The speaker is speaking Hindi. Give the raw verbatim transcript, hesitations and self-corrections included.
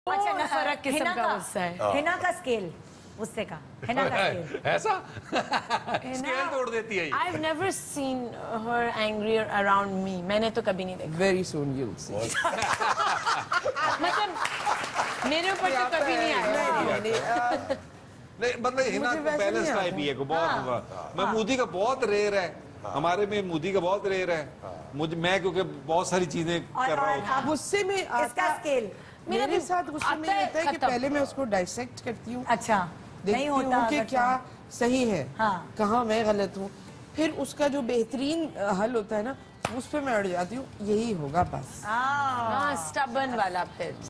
अच्छा ना फर्क किस्म का गुस्सा है। हिना का स्केल गुस्से का, हिना का स्केल ऐसा स्केल तोड़ देती है ये। I've never seen her angry around me. मैंने तो कभी नहीं देखा। Very soon you'll see. मतलब मेरे ऊपर तो कभी नहीं आया। नहीं मतलब हिना बैलेंस टाइप ही है को बहुत। मैं मोदी का बहुत रेयर है, हमारे में मोदी का बहुत रेयर है। मुझे मैं क्योंकि बहुत सारी चीजें कर रहा हूँ। गुस्से में इसका स्केल मेरे साथ गुस्से में होता है कि पहले मैं उसको डाइसेक्ट करती हूँ। अच्छा नहीं होता कि क्या सही है, हाँ। कहाँ मैं गलत हूँ, फिर उसका जो बेहतरीन हल होता है ना उस पर मैं अड़ जाती हूँ, यही होगा बस। हाँ स्टबर्न वाला फिर